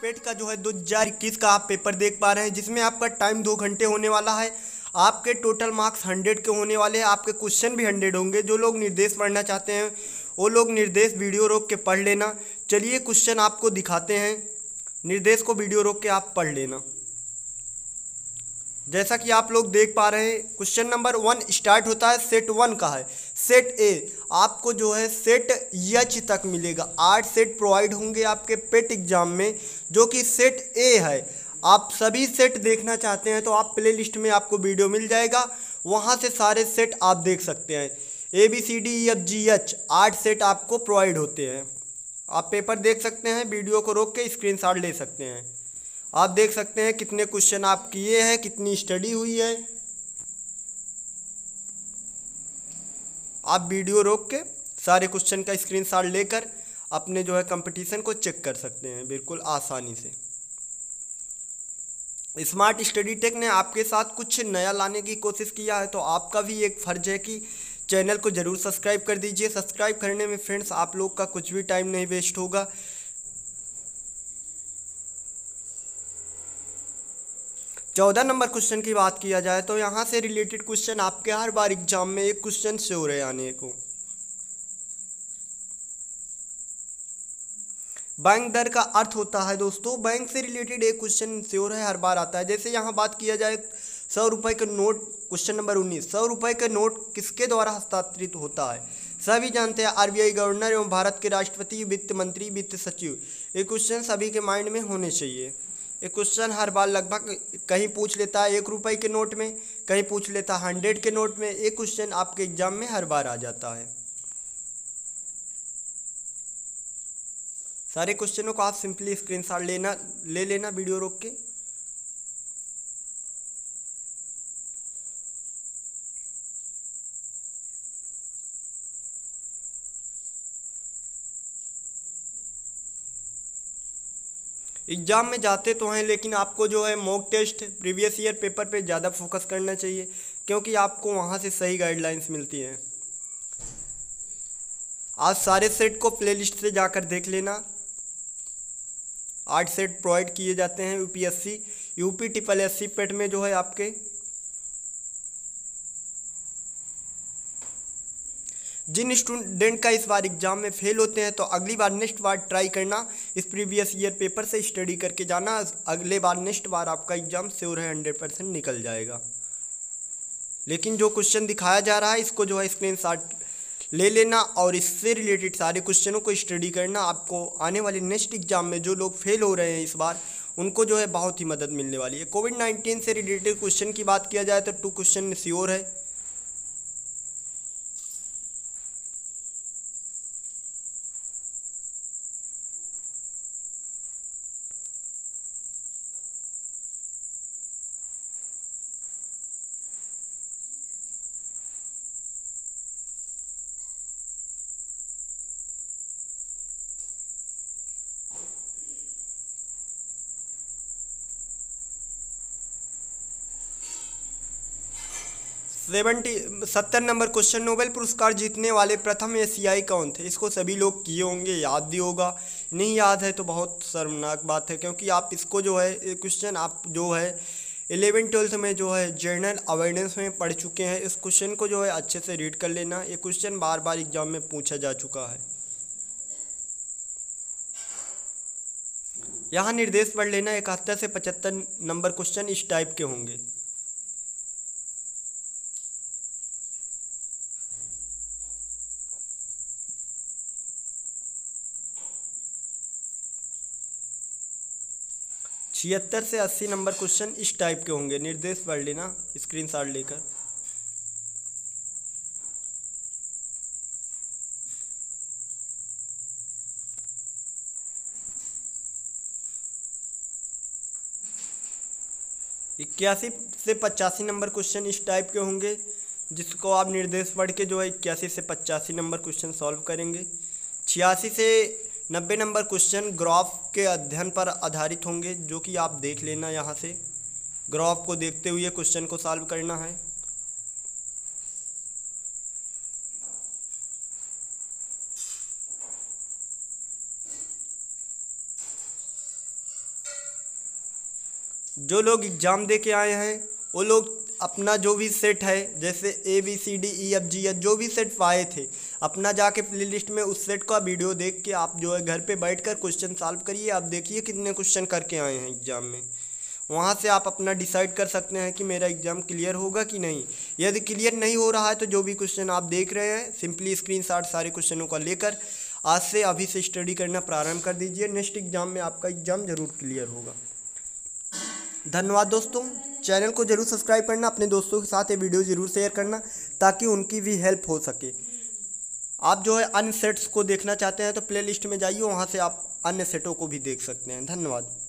पेट का जो है 2021 का आप पेपर देख पा रहे हैं, जिसमें आपका टाइम 2 घंटे होने वाला है। आपके टोटल मार्क्स 100 के होने वाले हैं। आपके क्वेश्चन भी 100 होंगे। जो लोग निर्देश पढ़ना चाहते हैं वो लोग निर्देश वीडियो रोक के पढ़ लेना। चलिए क्वेश्चन आपको दिखाते हैं, निर्देश को वीडियो रोक के आप पढ़ लेना। जैसा कि आप लोग देख पा रहे हैं, क्वेश्चन नंबर 1 स्टार्ट होता है, सेट 1 का है। सेट ए आपको जो है सेट एच तक मिलेगा। 8 सेट प्रोवाइड होंगे आपके पेट एग्जाम में, जो कि सेट ए है। आप सभी सेट देखना चाहते हैं तो आप प्ले लिस्ट में आपको वीडियो मिल जाएगा, वहाँ से सारे सेट आप देख सकते हैं। A B C D E F G H 8 set आपको प्रोवाइड होते हैं। आप पेपर देख सकते हैं, वीडियो को रोक के स्क्रीनशॉट ले सकते हैं। आप देख सकते हैं कितने क्वेश्चन आप किए हैं, कितनी स्टडी हुई है। आप वीडियो रोक के सारे क्वेश्चन का स्क्रीनशॉट लेकर अपने जो है कंपटीशन को चेक कर सकते हैं बिल्कुल आसानी से। स्मार्ट स्टडी टेक ने आपके साथ कुछ नया लाने की कोशिश किया है, तो आपका भी एक फ़र्ज है कि चैनल को ज़रूर सब्सक्राइब कर दीजिए। सब्सक्राइब करने में फ्रेंड्स आप लोग का कुछ भी टाइम नहीं वेस्ट होगा। 14 नंबर क्वेश्चन की बात किया जाए तो यहाँ से रिलेटेड क्वेश्चन आपके हर बार एग्जाम में एक क्वेश्चन से हो रहे आने को। बैंक दर का अर्थ होता है दोस्तों, बैंक से रिलेटेड एक क्वेश्चन श्योर है, हर बार आता है। जैसे यहाँ बात किया जाए 100 रुपये के नोट, क्वेश्चन नंबर 19, 100 रुपये के नोट किसके द्वारा हस्तांतरित होता है? सभी जानते हैं आरबीआई गवर्नर एवं भारत के राष्ट्रपति, वित्त मंत्री, वित्त सचिव। ये क्वेश्चन सभी के माइंड में होने चाहिए। ये क्वेश्चन हर बार लगभग कहीं पूछ लेता है 1 रुपये के नोट में, कहीं पूछ लेता है 100 के नोट में। ये क्वेश्चन आपके एग्जाम में हर बार आ जाता है। सारे क्वेश्चनों को आप सिंपली स्क्रीनशॉट ले लेना वीडियो रोक के। एग्ज़ाम में जाते तो हैं, लेकिन आपको जो है mock test previous year paper पे ज़्यादा फोकस करना चाहिए, क्योंकि आपको वहाँ से सही गाइडलाइंस मिलती हैं। आज सारे सेट को प्लेलिस्ट से जाकर देख लेना। 8 सेट प्रोवाइड किए जाते हैं UPSC, UP triple SC PET में जो है आपके। जिन स्टूडेंट का इस बार एग्जाम में फेल होते हैं तो अगली बार नेक्स्ट बार ट्राई करना, इस प्रीवियस ईयर पेपर से स्टडी करके जाना। अगले बार नेक्स्ट बार आपका एग्जाम श्योर है 100% निकल जाएगा। लेकिन जो क्वेश्चन दिखाया जा रहा है इसको जो है स्क्रीनशॉट ले लेना और इससे रिलेटेड सारे क्वेश्चनों को स्टडी करना। आपको आने वाले नेक्स्ट एग्जाम में जो लोग फेल हो रहे हैं इस बार, उनको जो है बहुत ही मदद मिलने वाली है। कोविड-19 से रिलेटेड क्वेश्चन की बात किया जाए तो 2 क्वेश्चन श्योर है। सेवेंटी 70 नंबर क्वेश्चन, नोबेल पुरस्कार जीतने वाले प्रथम एशियाई कौन थे? इसको सभी लोग किए होंगे, याद भी होगा। नहीं याद है तो बहुत शर्मनाक बात है, क्योंकि आप इसको जो है क्वेश्चन आप जो है 11th-12th में जो है जनरल अवेयरनेस में पढ़ चुके हैं। इस क्वेश्चन को जो है अच्छे से रीड कर लेना। ये क्वेश्चन बार बार एग्जाम में पूछा जा चुका है। यहाँ निर्देश पढ़ लेना। 71 से 75 नंबर क्वेश्चन इस टाइप के होंगे। छिहत्तर से 80 नंबर क्वेश्चन इस टाइप के होंगे। निर्देश पढ़ लेना स्क्रीनशॉट लेकर। इक्यासी से 85 नंबर क्वेश्चन इस टाइप के होंगे, जिसको आप निर्देश पढ़ के जो है 81 से 85 नंबर क्वेश्चन सॉल्व करेंगे। 86 से 90 नंबर क्वेश्चन ग्राफ के अध्ययन पर आधारित होंगे, जो कि आप देख लेना। यहाँ से ग्राफ को देखते हुए क्वेश्चन को सॉल्व करना है। जो लोग एग्ज़ाम दे के आए हैं वो लोग अपना जो भी सेट है, जैसे ABCDEFG जो भी सेट पाए थे, अपना जाके प्ले लिस्ट में उस सेट का वीडियो देख के आप जो है घर पे बैठकर क्वेश्चन सॉल्व करिए। आप देखिए कितने क्वेश्चन करके आए हैं एग्ज़ाम में। वहाँ से आप अपना डिसाइड कर सकते हैं कि मेरा एग्ज़ाम क्लियर होगा कि नहीं। यदि क्लियर नहीं हो रहा है तो जो भी क्वेश्चन आप देख रहे हैं सिंपली स्क्रीनशॉट सारे क्वेश्चनों का लेकर आज से अभी से स्टडी करना प्रारंभ कर दीजिए। नेक्स्ट एग्ज़ाम में आपका एग्ज़ाम ज़रूर क्लियर होगा। धन्यवाद दोस्तों। चैनल को जरूर सब्सक्राइब करना, अपने दोस्तों के साथ ये वीडियो ज़रूर शेयर करना ताकि उनकी भी हेल्प हो सके। आप जो है अन्य सेट्स को देखना चाहते हैं तो प्ले लिस्ट में जाइए, वहाँ से आप अन्य सेटों को भी देख सकते हैं। धन्यवाद।